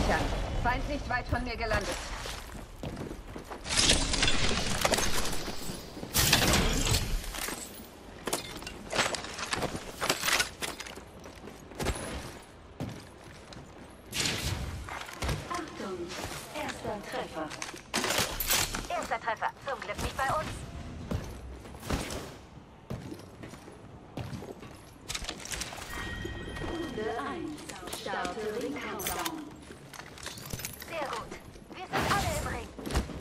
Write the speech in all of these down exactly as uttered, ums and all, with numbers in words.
sichern. Feind nicht weit von mir gelandet. Achtung, erster Treffer. Erster Treffer. Zum Glück nicht bei uns. Runde eins. Starte den Countdown. Sehr gut. Wir sind alle im Ring.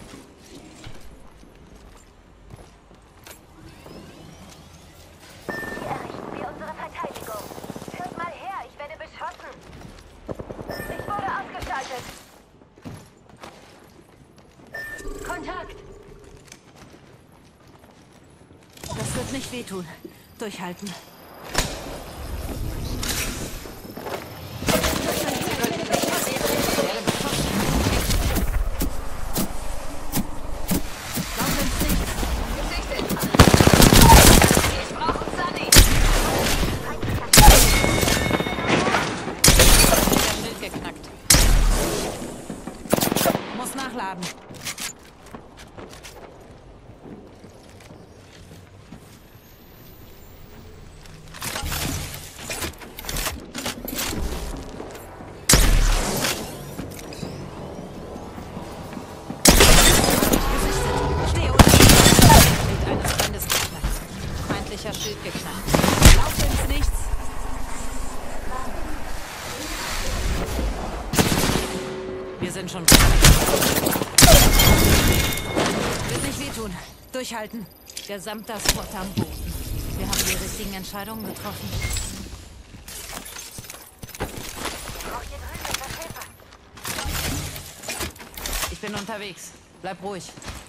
Wie errichten wir unsere Verteidigung? Hört mal her, ich werde beschossen. Ich wurde ausgeschaltet. Kontakt. Das wird nicht wehtun. Durchhalten. Nachladen. Steh unten. Schild eines Feindes geknackt. Feindlicher Schild geknackt. Lauf ins Nichts. Wir sind schon. Wird nicht wehtun. Durchhalten. Gesamter Squad am Boden. Wir haben die richtigen Entscheidungen getroffen. Braucht ihr drüben etwas Hilfe? Ich bin unterwegs. Bleib ruhig.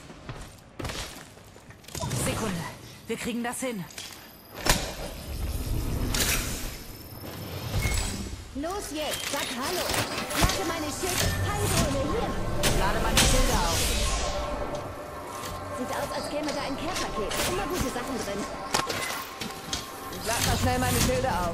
Sekunde. Wir kriegen das hin. Los jetzt, sag Hallo. Lade meine Schild. Heildrohne hier. Ich lade meine Schilder auf. Sieht aus, als käme da ein Care-Paket. Immer gute Sachen drin. Ich lade mal schnell meine Schilde auf.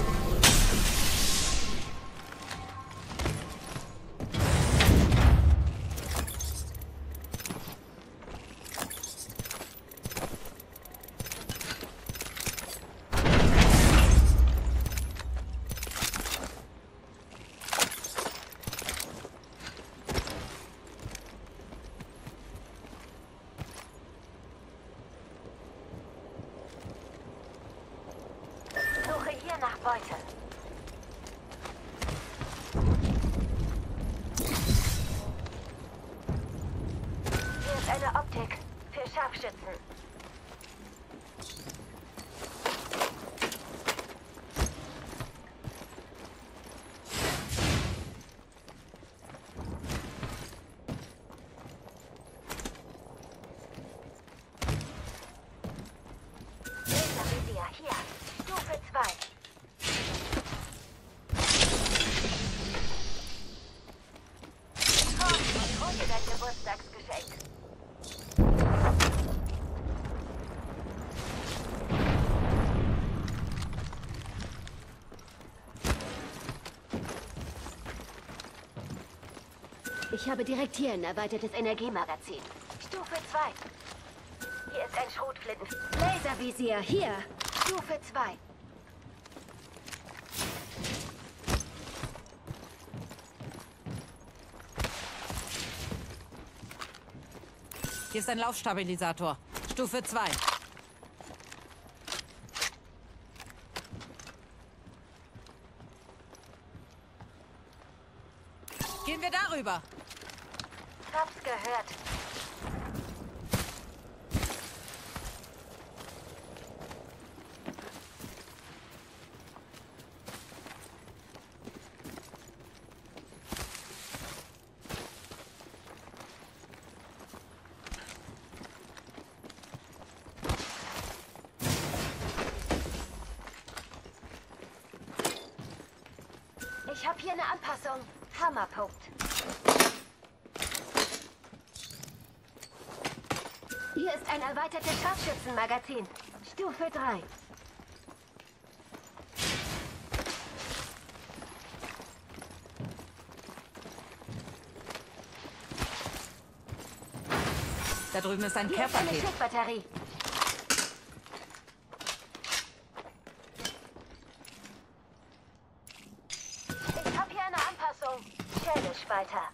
Suche hier nach Beute. Hier ist eine Optik für Scharfschützen. Laservisier hier. Stufe zwei. Oh, ich hol dir dein Geburtstagsgeschenk. Ich habe direkt hier ein erweitertes Energiemagazin. Stufe zwei. Hier ist ein Schrotflinten. Laservisier. Hier. Stufe zwei. Hier ist ein Laufstabilisator. Stufe zwei. Gehen wir darüber. Hab's gehört. Ich habe hier eine Anpassung. Hammerpunkt. Hier ist ein erweitertes Scharfschützenmagazin. Stufe drei. Da drüben ist ein Hier ist eine Care-Paket. Schiffbatterie. Ich habe hier eine Anpassung. Schädelspalter.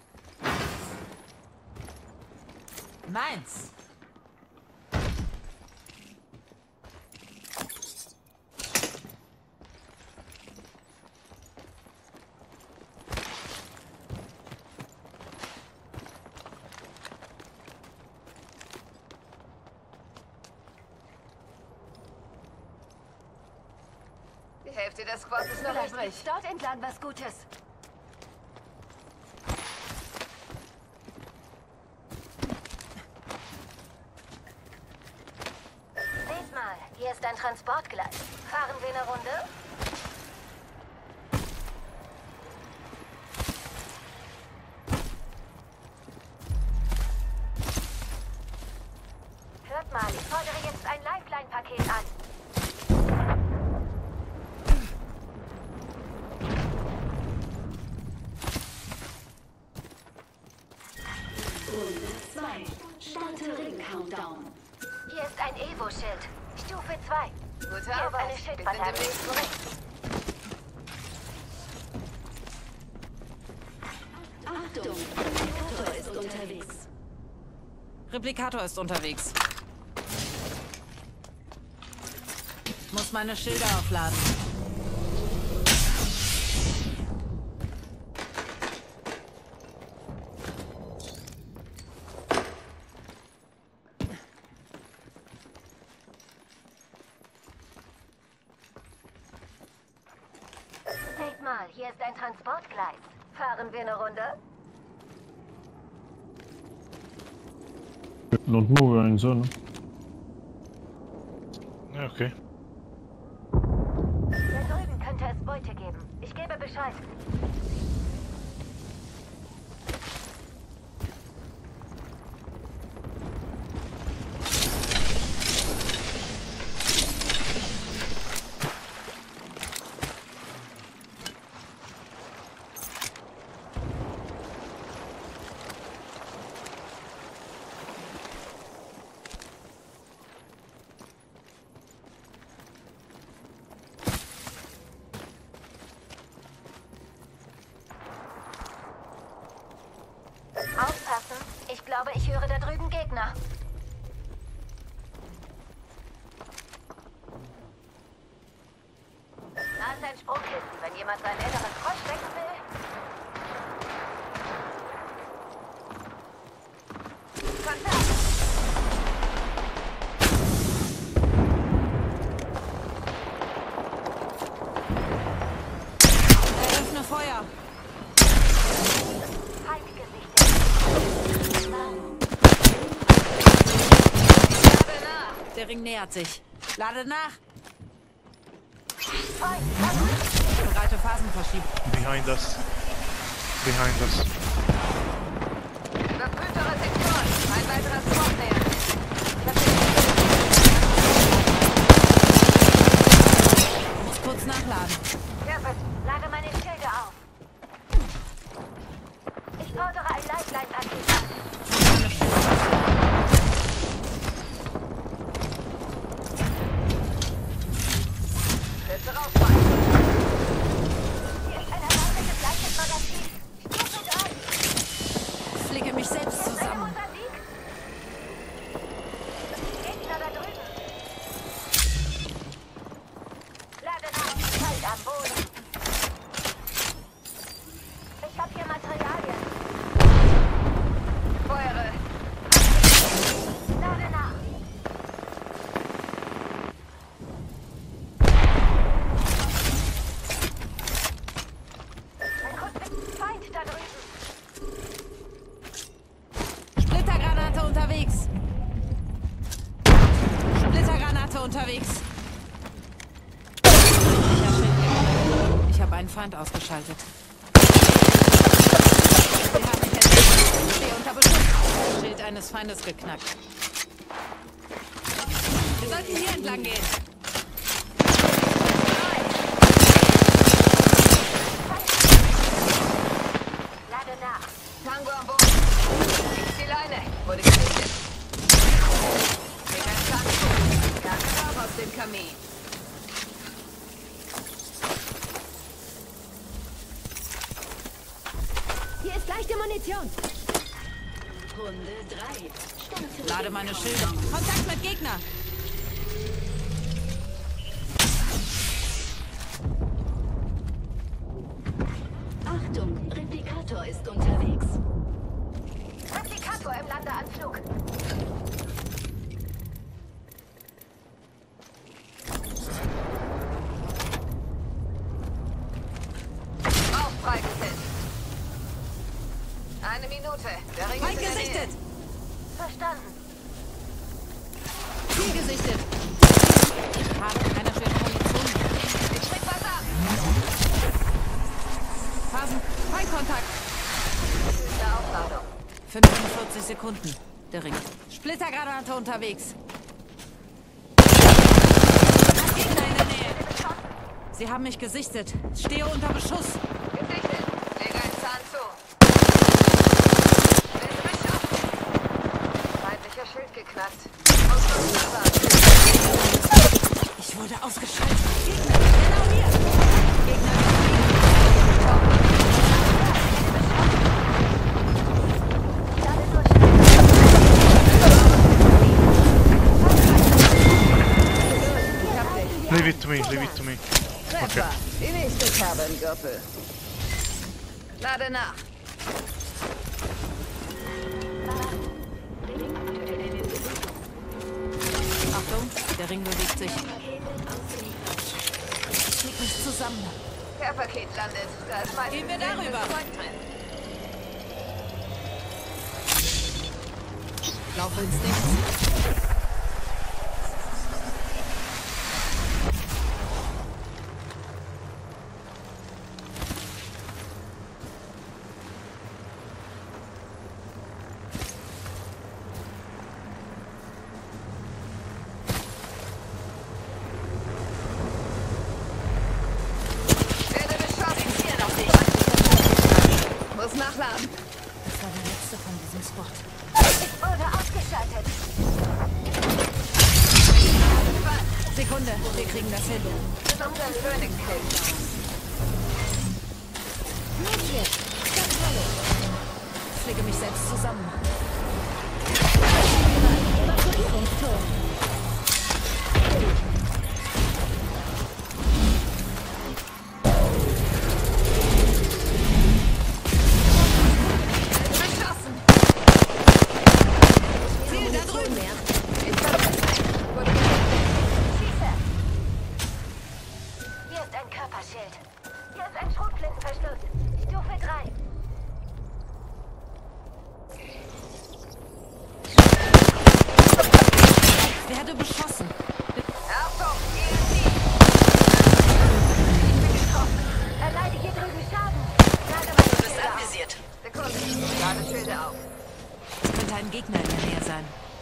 Meins. Die Hälfte des Squads ist noch Vielleicht übrig. gibt's dort entlang was Gutes. Seht mal, hier ist ein Transportgleis. Fahren wir eine Runde? Hört mal, ich fordere jetzt ein Lifeline-Paket an. Runde zwei. Starte Ring-Countdown. Hier ist ein Evo-Schild. Stufe zwei. Gute Hier ist Arbeit. eine Wir sind Schildbatterie. demnächst zurück. Achtung, Replikator ist unterwegs. Replikator ist unterwegs. Muss meine Schilder aufladen. Seht mal, hier ist ein Transportgleis. Fahren wir eine Runde? Något nog en sån. Ja, okay. Da drüben könnte es Beute geben. Ich gebe Bescheid. Aufpassen. Ich glaube, ich höre da drüben Gegner. Da ist ein Sprungkissen, wenn jemand seinen inneren Frosch stecken will. Kontakt! Eröffne Feuer. Feind gesichtet. Der Ring nähert sich. Lade nach. Feind, da drüben. Bereite Phasenverschiebung. Behind us. Behind us. Überprüft eure Sektoren. Ein weiterer Squad nähert sich. Muss kurz nachladen. Herbert, lade meine Schilde auf. Ich fordere ein Lifeline-Paket an. Meine Schilder. Bitte rausfallen. Hier ist ein erweitertes leichtes Magazin. Stufe drei. Ich flicke mich selbst Eine zusammen. Musik. Gegner da drüben. Lade nach. Feind am Boden. Ich hab hier Materialien. Feuere. Lade nach. Ein Kurzweg. Feind da drüben. Splittergranate unterwegs. Splittergranate unterwegs. Ich hab Schild. Ich habe einen Feind ausgeschaltet. Sie haben mich entdeckt. Ich stehe unter Beschuss. Schild eines Feindes geknackt. Wir sollten hier entlang gehen. Lade nach. Tango am Boden. Die Leine wurde gesichtet. enemy. Hier ist leichte Munition. Runde drei. Starte Lade den meine Countdown. Schilde. Kontakt mit Gegner. Achtung, Replikator ist unterwegs. Replikator im Landeanflug. Auch freigesetzt. Eine Minute. Der Ring ist Feind in der Nähe. gesichtet. Verstanden. Ziel gesichtet. Ich habe keine schwere Munition mehr. Ich krieg was ab. Phasen. Feindkontakt. Füße Aufladung. fünfundvierzig Sekunden. Der Ring. Splittergranate unterwegs. Gegner in der Nähe. Sie haben mich gesichtet. Stehe unter Beschuss. Gesichtet. Lege einen Zahn zu. Werde beschossen. Feindlicher Schild geknackt. Ausrüstung. Ich wurde ausgeschaltet. Gegner. Genau hier. Gegner. Leave it to me, leave it to me. Treffer. Die nächste Kerbengürtel. Lade nach. Achtung, der Ring bewegt sich. Ich leg mich zusammen. Care-Paket landet. Da ist meistens Gehen wir darüber. Zeug drin. Laufe ins Nichts. Werde beschossen. Hier noch nicht. Muss nachladen. Das war der letzte von diesem Spot. Wurde ausgeschaltet. Sekunde, wir kriegen das hin. Zum Phoenix-Kill. Los jetzt. Sag Hallo. Ich lege mich selbst zusammen. Evakuierungsturm. Beschossen. Ziel da drüben. Mehr. Ich verletzt. Wurde getötet. Schieße. Hier ist ein Körperschild. Hier ist ein Schrotflintenverschluss. Stufe drei. Werde beschossen. Achtung, E M P. Ich bin getroffen. Erleide hier drüben Schaden. Lade meine Schilde auf. Sekunde. Lade Schilde auf. Es könnte ein Gegner in der Nähe sein.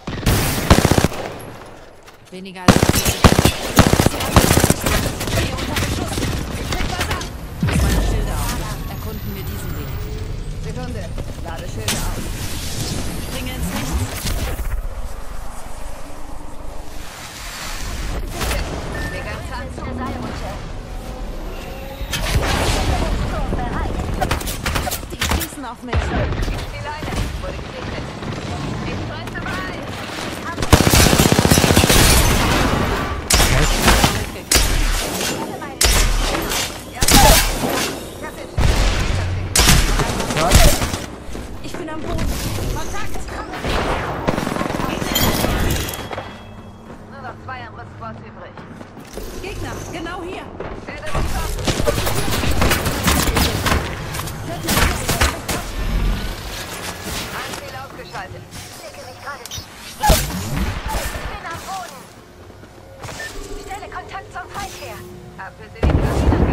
Weniger als... Sie haben mich gesichtet. Stehe unter Beschuss. Ich krieg was ab. Meine Schilde auf. Erkunden wir diesen Weg. Sekunde. Lade Schilde auf. Springe ins Nichts. Leg einen Zahn zu. Eine Seilrutsche. Sturm bereit. Die schießen auf mich. Die Leine wurde gesichtet. Ich bremse bereit. Lade meine Ja. Kapisch. Ich bin am Boden. Kontakt! Nur noch zwei andere Spots übrig. Gegner, genau hier. Werde beschossen. Ein Ziel ausgeschaltet. Blicke mich gerade. Ich bin am Boden. Stelle Kontakt zum Feind her. Apfel in die Kabine.